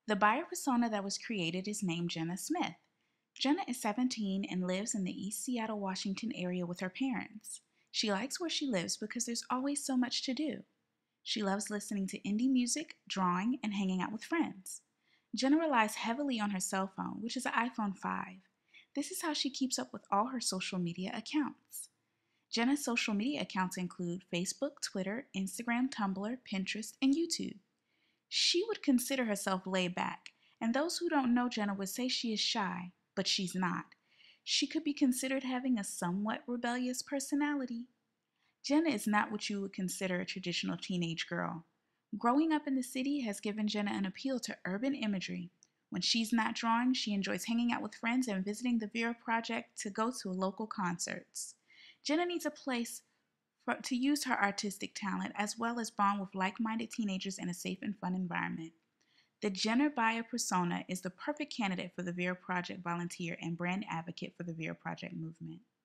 The buyer persona that was created is named Jenna Smith. Jenna is 17 and lives in the East Seattle, Washington area with her parents. She likes where she lives because there's always so much to do. She loves listening to indie music, drawing, and hanging out with friends. Jenna relies heavily on her cell phone, which is an iPhone 5. This is how she keeps up with all her social media accounts. Jenna's social media accounts include Facebook, Twitter, Instagram, Tumblr, Pinterest, and YouTube. She would consider herself laid back, and those who don't know Jenna would say she is shy, but she's not. She could be considered having a somewhat rebellious personality. Jenna is not what you would consider a traditional teenage girl. Growing up in the city has given Jenna an appeal to urban imagery. When she's not drawing, she enjoys hanging out with friends and visiting the Vera Project to go to local concerts. Jenna needs a place to use her artistic talent as well as bond with like minded teenagers in a safe and fun environment. The Jenna buyer persona is the perfect candidate for the Vera Project volunteer and brand advocate for the Vera Project movement.